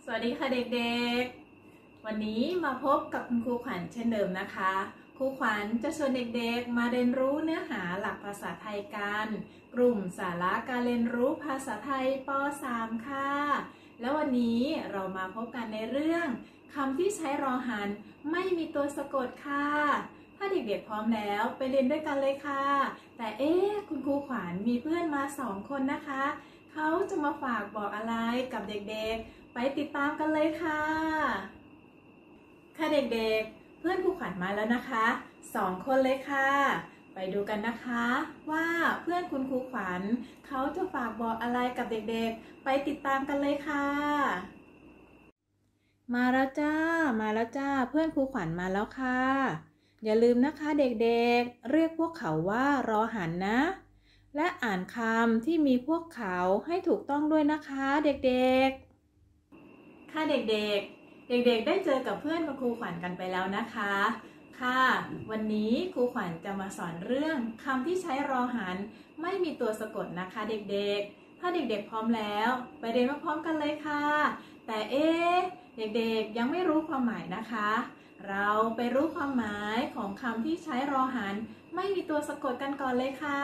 วัสดีค่ะเด็กๆ วันนี้มาพบกับคุณครูขวัญเช่นเดิมนะคะครูขวัญจะชวนเด็กๆมาเรียนรู้เนื้อหาหลักภาษาไทยกันกลุ่มสาระการเรียนรู้ภาษาไทยป .3 ค่ะแล้ววันนี้เรามาพบกันในเรื่องคำที่ใช้รอหันไม่มีตัวสะกดค่ะถ้าเด็กๆพร้อมแล้วไปเรียนด้วยกันเลยค่ะแต่คุณครูขวัญมีเพื่อนมา2 คนนะคะเขาจะมาฝากบอกอะไรกับเด็กๆไปติดตามกันเลยค่ะค่ะเด็กๆเพื่อนครูขวัญมาแล้วนะคะ2 คนเลยค่ะไปดูกันนะคะว่าเพื่อนคุณครูขวัญเขาจะฝากบอกอะไรกับเด็กๆไปติดตามกันเลยค่ะมาแล้วจ้าเพื่อนครูขวัญมาแล้วค่ะอย่าลืมนะคะเด็กๆเรียกพวกเขาว่ารอหันนะและอ่านคำที่มีพวกเขาให้ถูกต้องด้วยนะคะเด็กๆค่ะเด็กๆได้เจอกับเพื่อนครูขวัญกันไปแล้วนะคะค่ะวันนี้ครูขวัญจะมาสอนเรื่องคำที่ใช้รอหันไม่มีตัวสะกดนะคะเด็กๆถ้าเด็กๆพร้อมแล้วไปเรียนพร้อมๆกันเลยค่ะแต่เด็กๆยังไม่รู้ความหมายนะคะเราไปรู้ความหมายของคำที่ใช้รอหันไม่มีตัวสะกดกันก่อนเลยค่ะ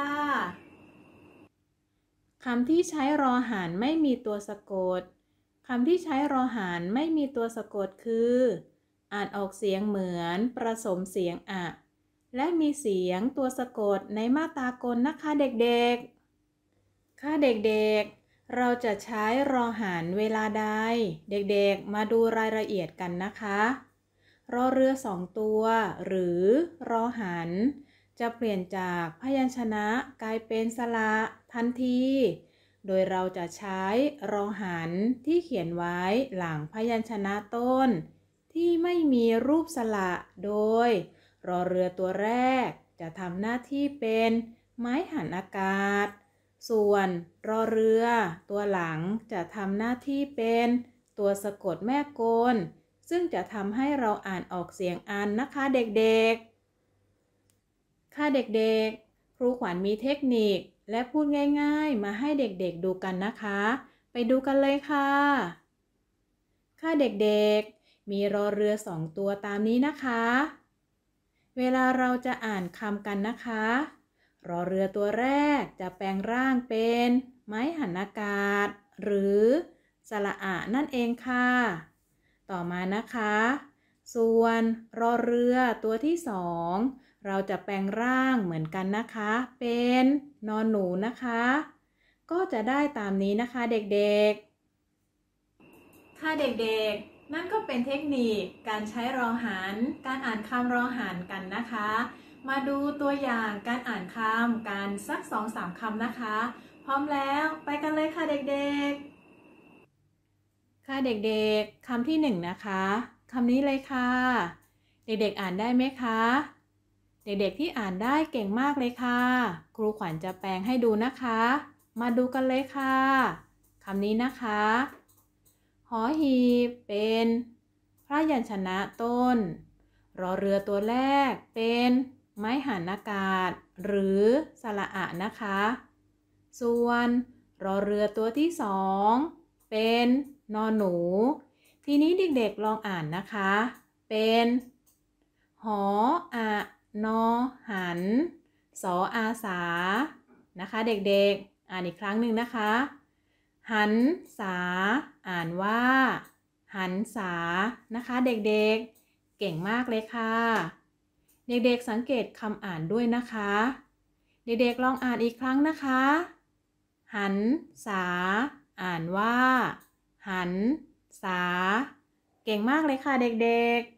คำที่ใช้รอหันไม่มีตัวสะกดคำที่ใช้รอหันไม่มีตัวสะกดคืออ่านออกเสียงเหมือนผสมเสียงอะและมีเสียงตัวสะกดในมาตรากลนะคะเด็กๆค่ะเด็กๆเราจะใช้รอหันเวลาใดเด็กๆมาดูรายละเอียดกันนะคะรอเรือ2 ตัวหรือรอหันจะเปลี่ยนจากพยัญชนะกลายเป็นสระทันทีโดยเราจะใช้รอหันที่เขียนไว้หลังพยัญชนะต้นที่ไม่มีรูปสระโดยรอเรือตัวแรกจะทำหน้าที่เป็นไม้หันอากาศส่วนรอเรือตัวหลังจะทำหน้าที่เป็นตัวสะกดแม่กลซึ่งจะทำให้เราอ่านออกเสียงอันนะคะเด็กๆค่ะเด็กๆครูขวัญมีเทคนิคและพูดง่ายๆมาให้เด็กๆดูกันนะคะไปดูกันเลยค่ะค่ะเด็กๆมีรอเรือ2 ตัวตามนี้นะคะเวลาเราจะอ่านคำกันนะคะรอเรือตัวแรกจะแปลงร่างเป็นไม้หันอากาศหรือสระอะนั่นเองค่ะต่อมานะคะส่วนรอเรือตัวที่2เราจะแปลงร่างเหมือนกันนะคะเป็นนอนหนูนะคะก็จะได้ตามนี้นะคะเด็กๆค่ะเด็กๆนั่นก็เป็นเทคนิคการใช้รอหันการอ่านคำรอหันกันนะคะมาดูตัวอย่างการอ่านคำกันสัก 2-3 คำนะคะพร้อมแล้วไปกันเลยค่ะเด็กๆค่ะเด็กๆคำที่1นะคะคำนี้เลยค่ะเด็กๆอ่านได้ไหมคะเด็กๆที่อ่านได้เก่งมากเลยค่ะครูขวัญจะแปลงให้ดูนะคะมาดูกันเลยค่ะคำนี้นะคะหอหีบเป็นพยัญชนะต้นรอเรือตัวแรกเป็นไม้หันอากาศหรือสระอะนะคะส่วนรอเรือตัวที่2เป็นนอนหนูทีนี้เด็กๆลองอ่านนะคะเป็นหออะนอหันสออาสานะคะเด็กๆอ่านอีกครั้งหนึ่งนะคะหันษาอ่านว่าหันษานะคะเด็กๆเก่งมากเลยค่ะเด็กๆสังเกตคำอ่านด้วยนะคะเด็กๆลองอ่านอีกครั้งนะคะหันษาอ่านว่าหันษาเก่งมากเลยค่ะเด็ก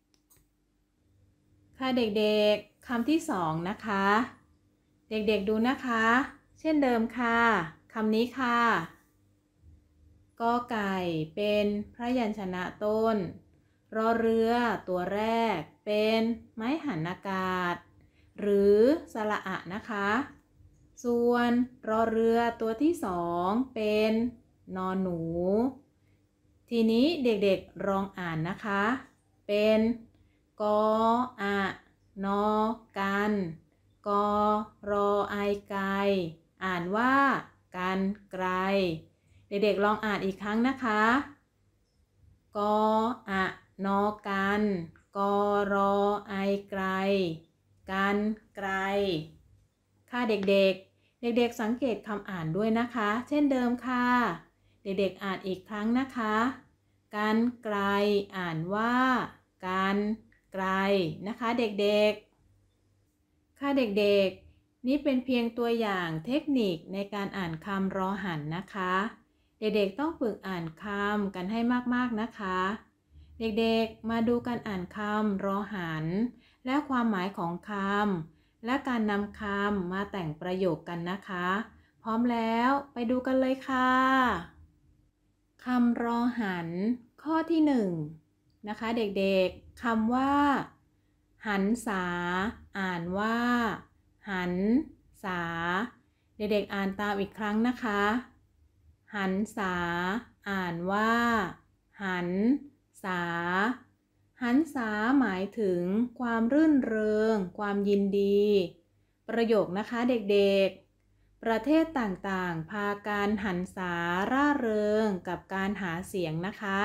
ๆค่ะเด็กๆคำที่2นะคะเด็กๆดูนะคะเช่นเดิมค่ะคำนี้ค่ะกอไก่เป็นพยัญชนะต้นรอเรือตัวแรกเป็นไม้หันอากาศหรือสระอะนะคะส่วนรอเรือตัวที่2เป็นนอนหนูทีนี้เด็กๆลองอ่านนะคะเป็นกออะนอกันกอรอไอไกอ่านว่ากันไกลเด็กๆลองอ่านอีกครั้งนะคะกออะนอกันกอรอไอไกลกันไกลค่ะเด็กๆสังเกตคำอ่านด้วยนะคะเช่นเดิมค่ะเด็กๆอ่านอีกครั้งนะคะกันไกลอ่านว่ากันไกลนะคะเด็กๆค่ะเด็กๆนี่เป็นเพียงตัวอย่างเทคนิคในการอ่านคำรอหันนะคะเด็กๆต้องฝึกอ่านคำกันให้มากๆนะคะเด็กๆมาดูการอ่านคำรอหันและความหมายของคำและการนำคำมาแต่งประโยคกันนะคะพร้อมแล้วไปดูกันเลยค่ะคำรอหันข้อที่1นะคะเด็กๆคำว่าหันษาอ่านว่าหันษาเด็กๆอ่านตามอีกครั้งนะคะหันษาอ่านว่าหันษาหันษาหมายถึงความรื่นเริงความยินดีประโยคนะคะเด็กๆประเทศต่างๆพากันหันษาร่าเริงกับการหาเสียงนะคะ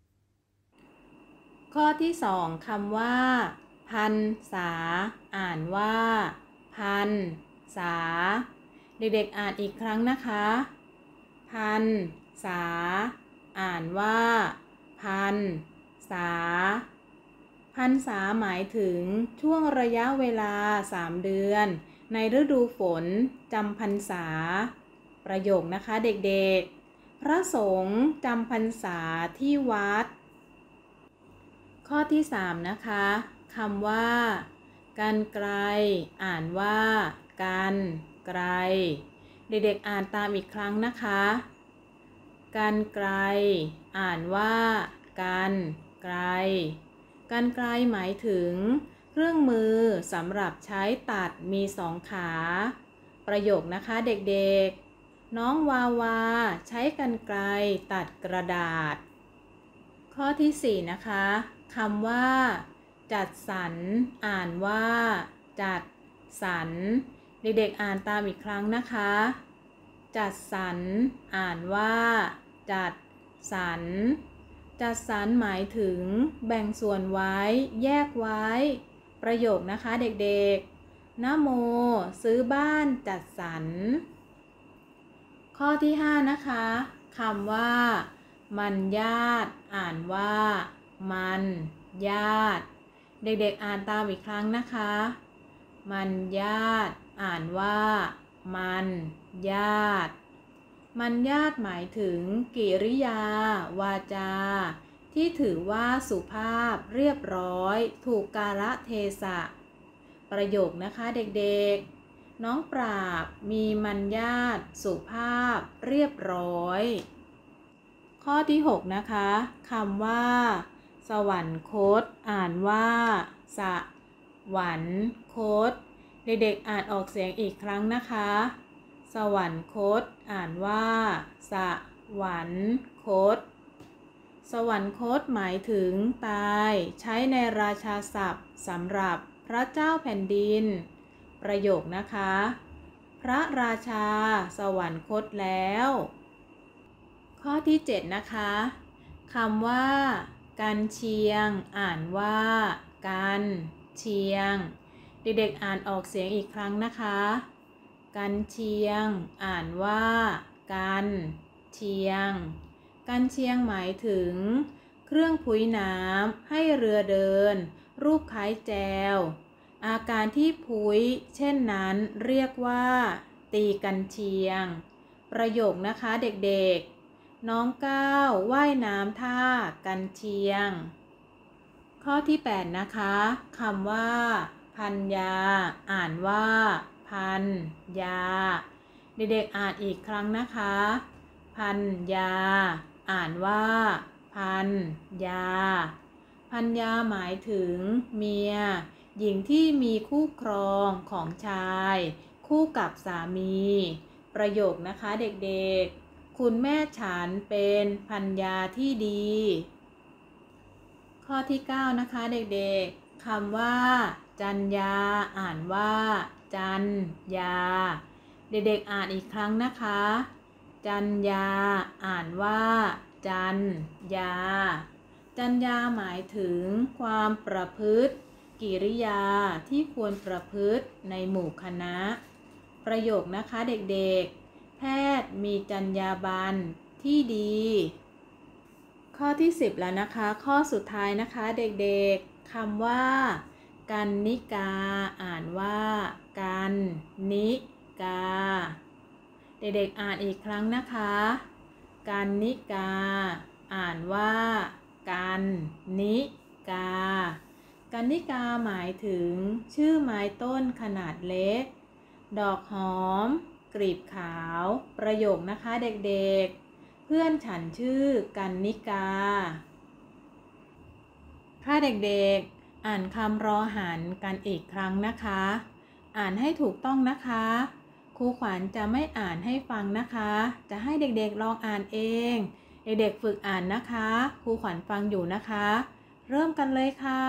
ข้อที่2คำว่าพันษาอ่านว่าพันษาเด็กๆอ่านอีกครั้งนะคะพันษาอ่านว่าพันษาพรรษาหมายถึงช่วงระยะเวลา3 เดือนในฤดูฝนจำพรรษาประโยคนะคะเด็กๆพระสงฆ์จำพรรษาที่วัดข้อที่3นะคะคำว่ากันไกลอ่านว่ากันไกลเด็กๆอ่านตามอีกครั้งนะคะกันไกลอ่านว่ากันไกลกันไกลหมายถึงเครื่องมือสำหรับใช้ตัดมี2 ขาประโยคนะคะเด็กๆน้องวาวาใช้กันไกลตัดกระดาษข้อที่4นะคะคำว่าจัดสรรอ่านว่าจัดสรรเด็กๆอ่านตามอีกครั้งนะคะจัดสรรอ่านว่าจัดสรรจัดสรรหมายถึงแบ่งส่วนไว้แยกไว้ประโยคนะคะเด็กๆนะโมซื้อบ้านจัดสรรข้อที่5นะคะคำว่ามันญาติอ่านว่ามันญาติเด็กๆอ่านตามอีกครั้งนะคะมันญาติอ่านว่ามันญาติมันญาติหมายถึงกิริยาวาจาที่ถือว่าสุภาพเรียบร้อยถูกกาลเทศะประโยคนะคะเด็กๆน้องปราบมีมัญญาติสุภาพเรียบร้อยข้อที่6นะคะคำว่าสวรรคตอ่านว่าสวรรคตเด็กๆอ่านออกเสียงอีกครั้งนะคะสวรรคตอ่านว่าสวรรคตสวรรคตหมายถึงตายใช้ในราชาศัพท์สำหรับพระเจ้าแผ่นดินประโยคนะคะพระราชาสวรรคตแล้วข้อที่7นะคะคำว่ากันเชียงอ่านว่ากันเชียงเด็กๆอ่านออกเสียงอีกครั้งนะคะกันเชียงอ่านว่ากันเชียงกันเชียงหมายถึงเครื่องพุ้ยน้ำให้เรือเดินรูปคล้ายแจวอาการที่พุ้ยเช่นนั้นเรียกว่าตีกันเชียงประโยคนะคะเด็กๆน้องก้าวว่ายน้ำท่ากันเชียงข้อที่8นะคะคำว่าพันยาอ่านว่าพันยาเด็กๆอ่านอีกครั้งนะคะพันยาอ่านว่าพันยาพันยาหมายถึงเมียหญิงที่มีคู่ครองของชายคู่กับสามีประโยคนะคะเด็กๆคุณแม่ฉันเป็นภรรยาที่ดีข้อที่9นะคะเด็กๆคำว่าจัญญาอ่านว่าจัญญาเด็กๆอ่านอีกครั้งนะคะจัญญาอ่านว่าจัญญาจรรยาหมายถึงความประพฤติกิริยาที่ควรประพฤติในหมู่คณะประโยคนะคะเด็กๆแพทย์มีจรรยาบรรณที่ดีข้อที่10แล้วนะคะข้อสุดท้ายนะคะเด็กๆคำว่ากันนิกาอ่านว่ากันนิกาเด็กๆอ่านอีกครั้งนะคะกันนิกาอ่านว่ากันนิกากันนิกาหมายถึงชื่อไม้ต้นขนาดเล็กดอกหอมกลีบขาวประโยคนะคะเด็กๆเพื่อนฉันชื่อกันนิกาถ้าเด็กๆอ่านคำรอหันกันอีกครั้งนะคะอ่านให้ถูกต้องนะคะครูขวัญจะไม่อ่านให้ฟังนะคะจะให้เด็กๆลองอ่านเองเด็กๆฝึกอ่านนะคะครูขวัญฟังอยู่นะคะเริ่มกันเลยค่ะ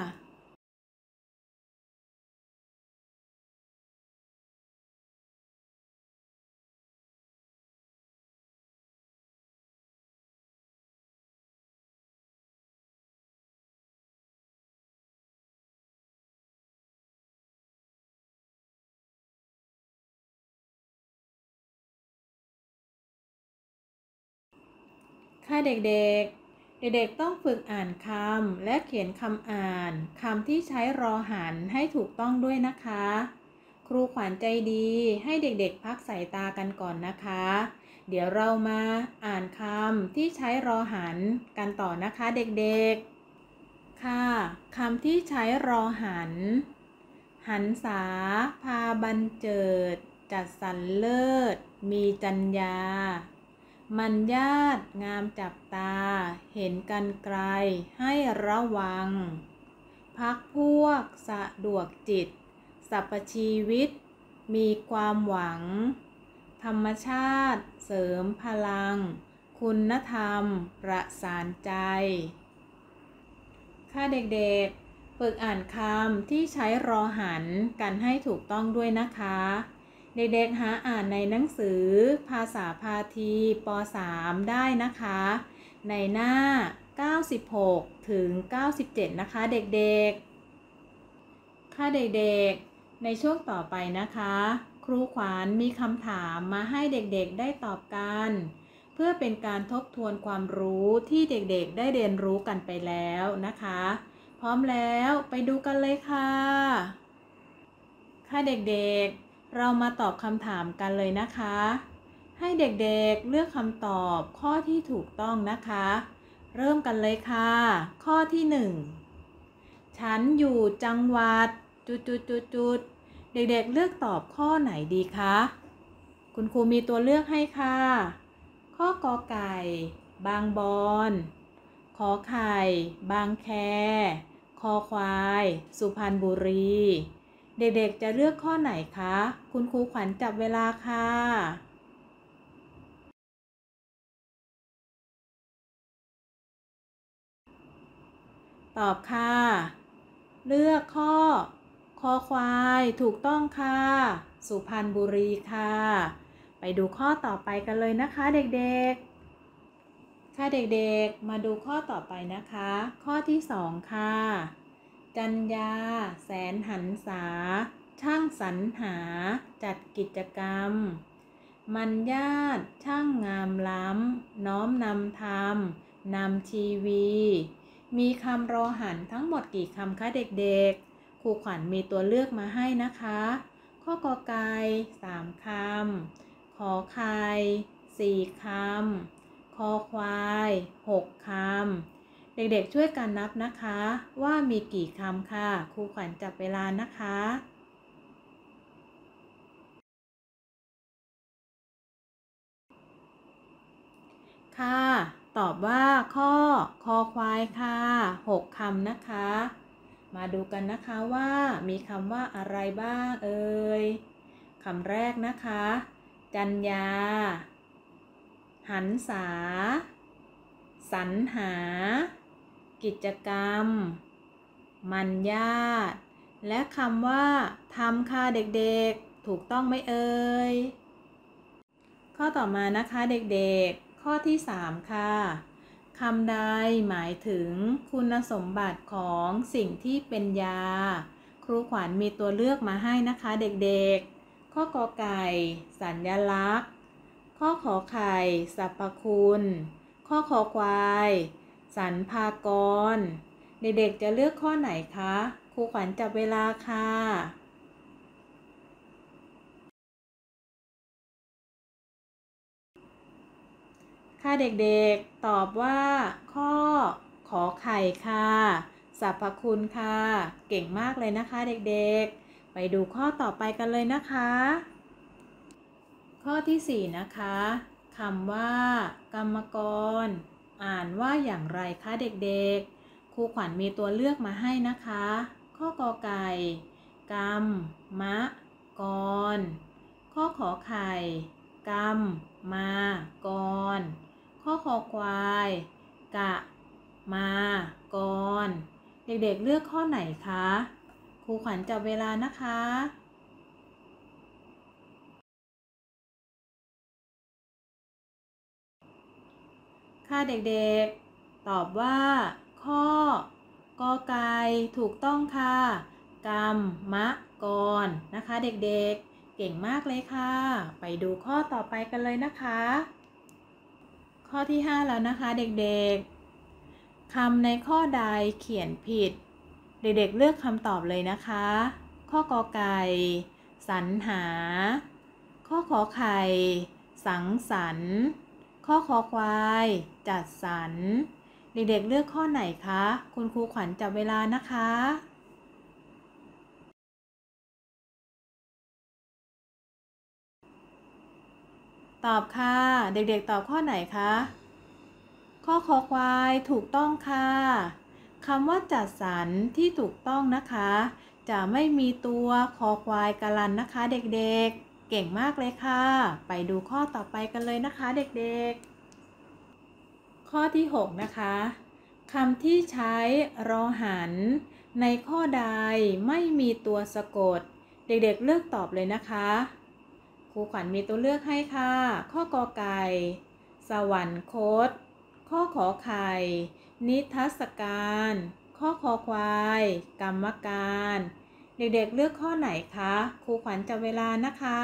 ค่ะเด็กๆต้องฝึกอ่านคำและเขียนคำอ่านคำที่ใช้รอหันให้ถูกต้องด้วยนะคะครูขวัญใจดีให้เด็กๆพักสายตากันก่อนนะคะเดี๋ยวเรามาอ่านคำที่ใช้รอหันกันต่อนะคะเด็กๆค่ะคำที่ใช้รอหันหันษาพาบันเจิดจัดสรรเลิศมีจรรยามันญาติงามจับตาเห็นกันไกลให้ระวังพักพวกสะดวกจิตสรรพชีวิตมีความหวังธรรมชาติเสริมพลังคุณธรรมประสานใจค่ะเด็กๆฝึกอ่านคำที่ใช้รอหันกันให้ถูกต้องด้วยนะคะเด็กๆหาอ่านในหนังสือภาษาพาทีป.3 ได้นะคะในหน้า96ถึง97นะคะเด็กๆค่ะเด็กๆในช่วงต่อไปนะคะครูขวัญมีคำถามมาให้เด็กๆได้ตอบกันเพื่อเป็นการทบทวนความรู้ที่เด็กๆได้เรียนรู้กันไปแล้วนะคะพร้อมแล้วไปดูกันเลยค่ะค่ะเด็กๆเรามาตอบคำถามกันเลยนะคะให้เด็กๆเลือกคำตอบข้อที่ถูกต้องนะคะเริ่มกันเลยค่ะข้อที่1ฉันอยู่จังหวัดจุดๆๆเด็กๆเลือกตอบข้อไหนดีคะคุณครูมีตัวเลือกให้ค่ะข้อกอไก่บางบอนขอไข่บางแคคอควายสุพรรณบุรีเด็กๆจะเลือกข้อไหนคะคุณครูขวัญจับเวลาค่ะตอบค่ะเลือกข้อคอควายถูกต้องค่ะสุพรรณบุรีค่ะไปดูข้อต่อไปกันเลยนะคะเด็กๆค่ะเด็กๆมาดูข้อต่อไปนะคะข้อที่2ค่ะจรรยาแสนหันษาช่างสรรหาจัดกิจกรรมมัญญาติช่างงามล้ำน้อมนำธรรมนำชีวีมีคำรอหันทั้งหมดกี่คำคะเด็กๆครูขวัญมีตัวเลือกมาให้นะคะข้อกอไก่3 คำขอไข่4 คำคอควาย6 คำเด็กๆช่วยกันนับนะคะว่ามีกี่คำค่ะครูขวัญจับเวลานะคะค่ะตอบว่าข้อคอควายค่ะ6 คำนะคะมาดูกันนะคะว่ามีคำว่าอะไรบ้างเอ่ยคำแรกนะคะจรรยาหันษาสรรหากิจกรรมมัญญาติและคำว่าทำค่ะเด็กๆถูกต้องไหมเอ่ยข้อต่อมานะคะเด็กๆข้อที่3ค่ะคำใดหมายถึงคุณสมบัติของสิ่งที่เป็นยาครูขวัญมีตัวเลือกมาให้นะคะเด็กๆข้อกอไก่สัญลักษณ์ข้อขอไข่สรรพคุณข้อคอควายสรรพากรเด็กๆจะเลือกข้อไหนคะครูขวัญจับเวลาค่ะค่ะเด็กๆตอบว่าข้อขอไข่ค่ะสรรพคุณค่ะเก่งมากเลยนะคะเด็กๆไปดูข้อต่อไปกันเลยนะคะข้อที่4นะคะคำว่ากรรมกรอ่านว่าอย่างไรคะเด็กๆครูขวัญมีตัวเลือกมาให้นะคะข้อกอไก่กรรมมะกรข้อขอไข่กรรมมากรข้อคอควายกะมากรเด็กๆเลือกข้อไหนคะครูขวัญจับเวลานะคะค่ะเด็กๆตอบว่าข้อกอไก่ถูกต้องค่ะกรรมมะกรนะคะเด็กๆเก่งมากเลยค่ะไปดูข้อต่อไปกันเลยนะคะข้อที่5แล้วนะคะเด็กๆคำในข้อใดเขียนผิดเด็กๆเลือกคำตอบเลยนะคะข้อกอไก่สรรหาข้อขอไข่สังสรรค์ข้อคอควายจัดสรรเด็กๆเลือกข้อไหนคะคุณครูขวัญจับเวลานะคะตอบค่ะเด็กๆตอบข้อไหนคะข้อคอควายถูกต้องค่ะคำว่าจัดสรรที่ถูกต้องนะคะจะไม่มีตัวคอควายกาลันนะคะเด็กๆเก่งมากเลยค่ะไปดูข้อต่อไปกันเลยนะคะเด็กๆข้อที่6นะคะคำที่ใช้รอหันในข้อใดไม่มีตัวสะกดเด็กๆเลือกตอบเลยนะคะครูขวัญมีตัวเลือกให้ค่ะข้อกอไก่สวรรคตข้อขอไข่นิทรรศการข้อคอควายกรรมการเด็กๆเลือกข้อไหนคะครูขวัญจับเวลานะคะ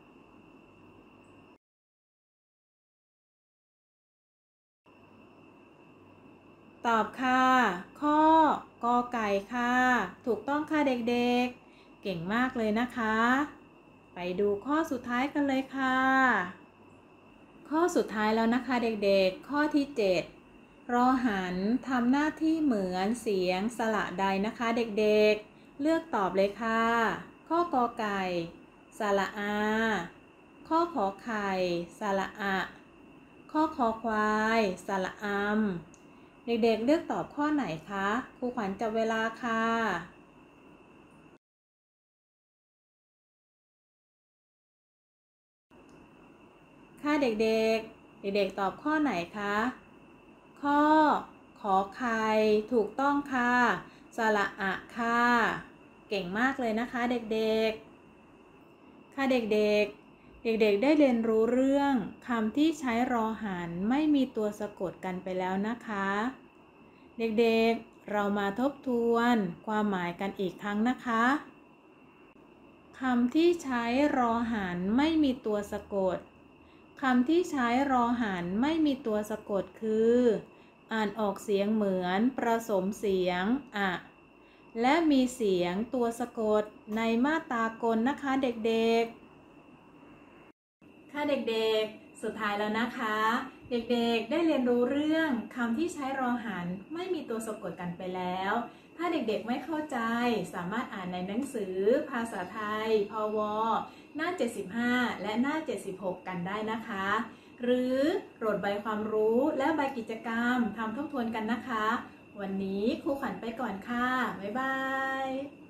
ตอบค่ะข้อกอไก่ค่ะถูกต้องค่ะเด็กๆเก่งมากเลยนะคะไปดูข้อสุดท้ายกันเลยค่ะข้อสุดท้ายแล้วนะคะเด็กๆข้อที่7รอหันทำหน้าที่เหมือนเสียงสระใดนะคะเด็กๆเลือกตอบเลยค่ะข้อกอไก่สระอาข้อขอไข่สระอะข้อคอควายสระอำเด็กๆเลือกตอบข้อไหนคะครูขวัญจับเวลาค่ะค่ะเด็กๆตอบข้อไหนคะข้อขอไข่ถูกต้องค่ะสระอะค่ะเก่งมากเลยนะคะเด็กๆค่ะเด็กๆได้เรียนรู้เรื่องคำที่ใช้รอหันไม่มีตัวสะกดกันไปแล้วนะคะเด็กๆเรามาทบทวนความหมายกันอีกครั้งนะคะคำที่ใช้รอหันไม่มีตัวสะกดคำที่ใช้รอหันไม่มีตัวสะกดคืออ่านออกเสียงเหมือนผสมเสียงอะและมีเสียงตัวสะกดในมาตรากลนะคะเด็กๆค่ะเด็กๆสุดท้ายแล้วนะคะเด็กๆได้เรียนรู้เรื่องคำที่ใช้รอหันไม่มีตัวสะกดกันไปแล้วถ้าเด็กๆไม่เข้าใจสามารถอ่านในหนังสือภาษาไทยพวหน้า75และหน้า76กันได้นะคะหรือโหลดใบความรู้และใบกิจกรรมทำทบทวนกันนะคะวันนี้ครูขวัญไปก่อนค่ะบ๊ายบาย